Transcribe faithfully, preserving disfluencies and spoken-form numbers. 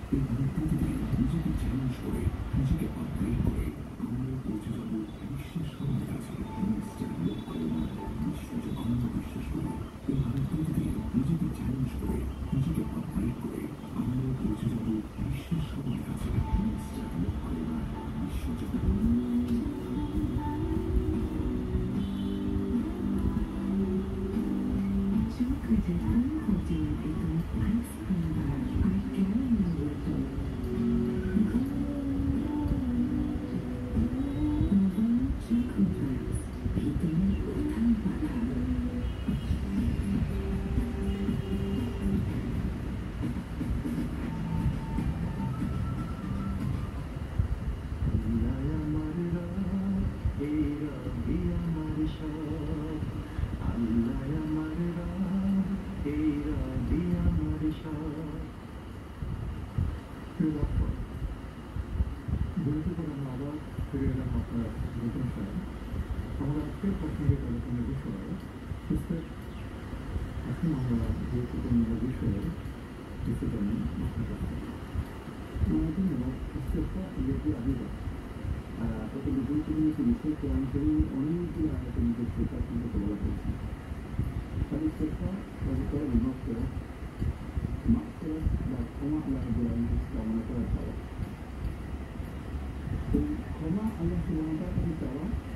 এভাবে প্রতিদিন নিজেকে চ্যালেঞ্জ করে, নিজেকে আপগ্রেড করে আমরা পৌঁছে যাব বিশ্বের সবার কাছে। মিস্টার লক্ষ্য নয়, বিশ্ব যে আমরা বিশ্বাস করি। এভাবে প্রতিদিন নিজেকে চ্যালেঞ্জ করে, নিজেকে আপগ্রেড করে আমরা পৌঁছে যাব বিশ্বের সবার কাছে। মিস্টার লক্ষ্য নয়, বিশ্ব যে ক্ষমা আল্লাহ সুবহানাহু ওয়া তাআলা